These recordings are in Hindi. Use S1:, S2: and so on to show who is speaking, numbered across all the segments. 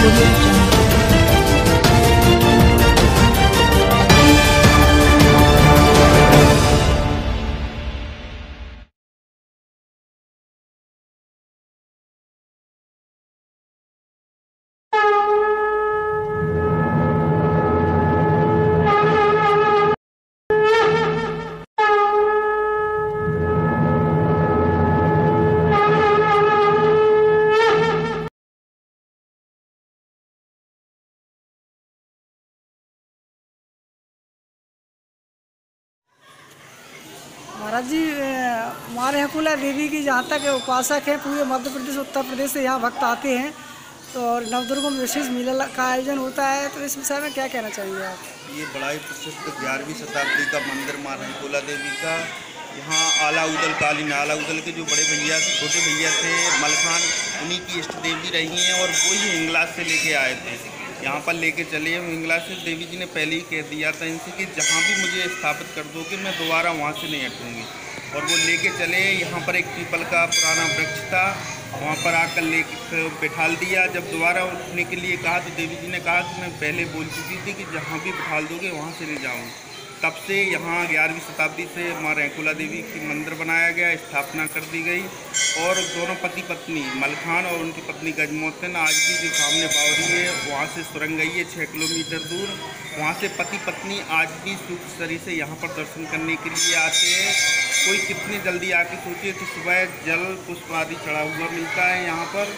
S1: महाराज जी, माँ रेकुला देवी की जहाँ तक उपासक है, पूरे मध्य प्रदेश उत्तर प्रदेश से यहाँ भक्त आते हैं, तो और नवदुर्गों में विशेष मेला का आयोजन होता है, तो इस विषय में क्या कहना चाहेंगे आप?
S2: ये बड़ा ही प्रसिद्ध 11वीं शताब्दी का मंदिर माँ रेकुला देवी का। यहाँ आला उदल कालीन आला उदल के जो बड़े भैया छोटे भैया थे मलखान, उन्हीं की इष्ट देवी रही हैं और वो ही हिंगलाज से लेके आए थे, यहाँ पर लेके चले। हिंगलाज से देवी जी ने पहले ही कह दिया था इनसे कि जहाँ भी मुझे स्थापित कर दोगे मैं दोबारा वहाँ से नहीं हटूँगी, और वो लेके चले। यहाँ पर एक पीपल का पुराना वृक्ष था, वहाँ पर आकर लेके बिठाल दिया। जब दोबारा उठने के लिए कहा तो देवी जी ने कहा कि मैं पहले बोल चुकी थी कि जहाँ भी बिठाल दोगे वहाँ से नहीं जाऊँगी। तब से यहाँ 11वीं शताब्दी से माँ रेकुला देवी की मंदिर बनाया गया, स्थापना कर दी गई। और दोनों पति पत्नी मलखान और उनकी पत्नी गजमोहन आज भी जो सामने बावरी है वहाँ से सुरंग गई है 6 किलोमीटर दूर, वहाँ से पति पत्नी आज भी सुख शरीर से यहाँ पर दर्शन करने के लिए आते हैं। कोई कितनी जल्दी आके सोचे तो सुबह जल पुष्प आदि चढ़ा हुआ मिलता है यहाँ पर।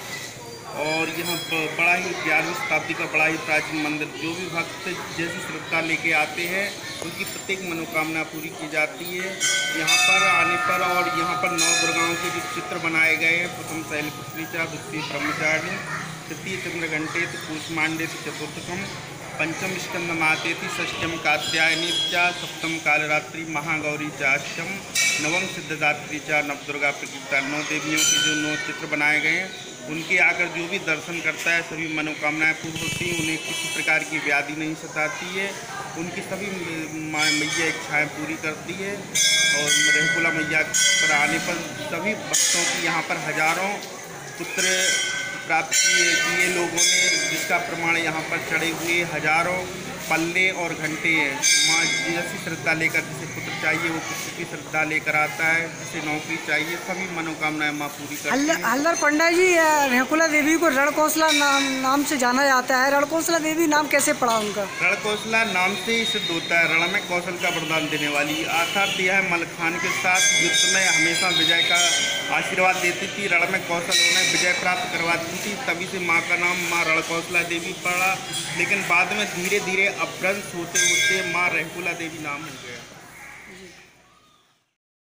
S2: और यहाँ बड़ा ही 11वीं शताब्दी का बड़ा ही प्राचीन मंदिर, जो भी भक्त जैसी श्रद्धा लेके आते हैं उनकी प्रत्येक मनोकामना पूरी की जाती है यहाँ पर आने पर। और यहाँ पर 9 दुर्गाओं के जो चित्र बनाए गए हैं, प्रथम शैलपुत्री च, द्वितीय ब्रह्मचारिणी, तृतीय चंद्रघंटे, कूष्मांडे चतुर्थकम, पंचम स्कंद मातेति, षष्ठम कात्यायनी च, सप्तम कालरात्रि महागौरी चाष्टम, नवम सिद्धदात्री च, नवदुर्गा प्रकृता। 9 देवियों के जो 9 चित्र बनाए गए हैं उनके आकर जो भी दर्शन करता है सभी मनोकामनाएं पूर्ण होती हैं, उन्हें किसी प्रकार की व्याधि नहीं सताती है, उनकी सभी मैया इच्छाएं पूरी करती है। और रेकुला मैया पर आने पर सभी भक्तों की यहाँ पर हजारों पुत्र प्राप्त किए लोगों ने, जिसका प्रमाण यहाँ पर चढ़े हुए हजारों पल्ले और घंटे हैं। माँ जैसी श्रद्धा लेकर, जिसे पुत्र चाहिए वो पुत्र की श्रद्धा लेकर आता है, जिसे नौकरी चाहिए, सभी मनोकामनाएं माँ पूरी करती हैं।
S1: हल्दर पंडा जी, रेकुला देवी को रणकौशला नाम से जाना जाता है, रणकौशला देवी नाम कैसे पड़ा उनका?
S2: रणकौशला नाम से ही सिद्ध होता है, रण में कौशल का वरदान देने वाली, अर्थात यह है मलखान के साथ युद्ध में हमेशा विजय का आशीर्वाद देती थी, रण में कौशल उन्हें विजय प्राप्त करवाती थी, तभी से माँ का नाम माँ रणकौशला देवी पड़ा। लेकिन बाद में धीरे धीरे अपभ्रंश होते होते माँ रेकुला देवी नाम हो गया।